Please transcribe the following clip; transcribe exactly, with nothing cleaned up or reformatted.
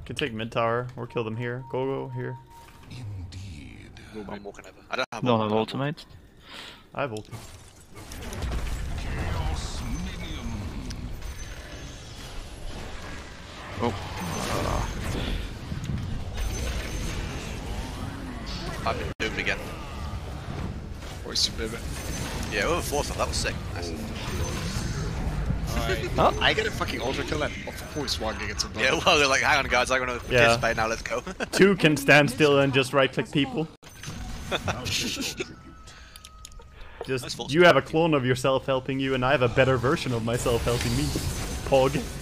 Can take mid tower or kill them here. Go go here. Indeed. I'm walking over. I don't have Don't have ultimate. ultimate. I have ulti. Chaos minion. Oh. I've been doomed again. Voice baby. Yeah, over four stuff. That was sick. Nice. Alright. Oh. I get a fucking ultra kill and of course Waga gets a Yeah, well, they're like, hang on, guys. I want to Yeah. participate now. Let's go. Two can stand still and just right click people. Just you have a clone of yourself helping you, and I have a better version of myself helping me. Pog.